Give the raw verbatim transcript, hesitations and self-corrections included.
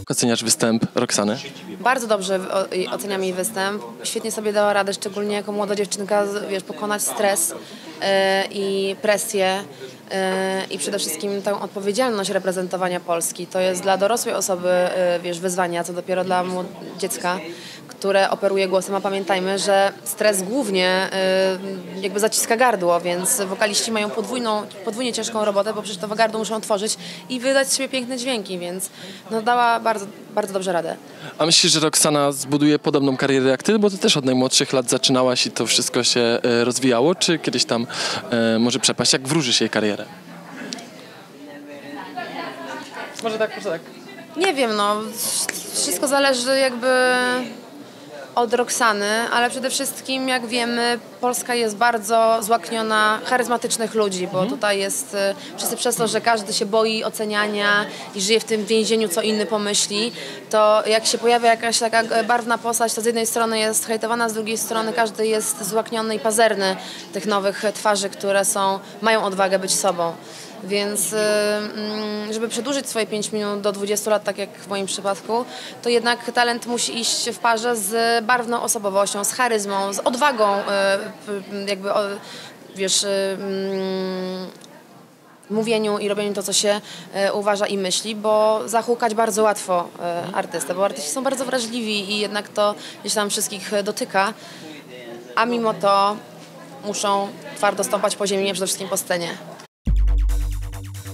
Oceniasz występ Roxany? Bardzo dobrze oceniam jej występ. Świetnie sobie dała radę, szczególnie jako młoda dziewczynka, wiesz, pokonać stres yy, i presję yy, i przede wszystkim tę odpowiedzialność reprezentowania Polski. To jest dla dorosłej osoby, yy, wiesz, wyzwanie, a co dopiero dla dziecka, które operuje głosem, a pamiętajmy, że stres głównie y, jakby zaciska gardło, więc wokaliści mają podwójną, podwójnie ciężką robotę, bo przecież to gardło muszą otworzyć i wydać z siebie piękne dźwięki, więc no, dała bardzo, bardzo dobrze radę. A myślisz, że Roxana zbuduje podobną karierę jak ty? Bo ty też od najmłodszych lat zaczynałaś i to wszystko się e, rozwijało, czy kiedyś tam e, może przepaść? Jak wróżysz jej karierę? Może tak, może tak. Nie wiem, no, wszystko zależy jakby od Roxany, ale przede wszystkim, jak wiemy, Polska jest bardzo złakniona charyzmatycznych ludzi, bo tutaj jest wszyscy przez to, że każdy się boi oceniania i żyje w tym więzieniu, co inny pomyśli, to jak się pojawia jakaś taka barwna postać, to z jednej strony jest hejtowana, z drugiej strony każdy jest złakniony i pazerny tych nowych twarzy, które są, mają odwagę być sobą. Więc żeby przedłużyć swoje pięć minut do dwudziestu lat, tak jak w moim przypadku, to jednak talent musi iść w parze z barwną osobowością, z charyzmą, z odwagą, jakby, wiesz, mówieniu i robieniu to, co się uważa i myśli, bo zahukać bardzo łatwo artystę, bo artyści są bardzo wrażliwi i jednak to gdzieś tam wszystkich dotyka, a mimo to muszą twardo stąpać po ziemi, przede wszystkim po scenie.